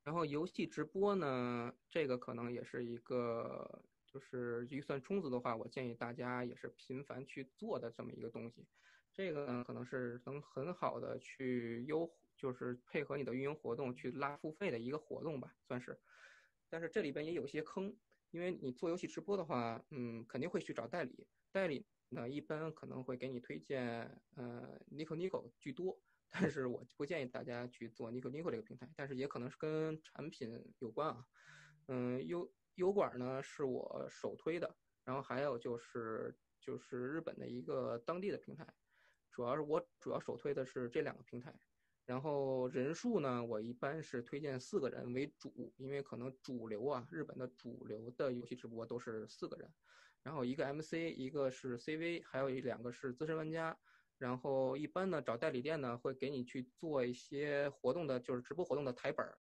然后游戏直播呢，这个可能也是一个，就是预算充足的话，我建议大家也是频繁去做的这么一个东西。这个呢，可能是能很好的去就是配合你的运营活动去拉付费的一个活动吧，算是。但是这里边也有些坑，因为你做游戏直播的话，肯定会去找代理，代理呢一般可能会给你推荐Nico Nico 居多。但是我不建议大家去做 Nico Nico 这个平台，但是也可能是跟产品有关啊。油管呢是我首推的，然后还有就是日本的一个当地的平台，我主要首推的是这两个平台。然后人数呢，我一般是推荐4个人为主，因为可能主流啊，日本的主流的游戏直播都是4个人，然后一个 MC，一个是 CV，还有2个是资深玩家。然后一般呢，找代理店呢会给你去做一些活动的，就是直播活动的台本，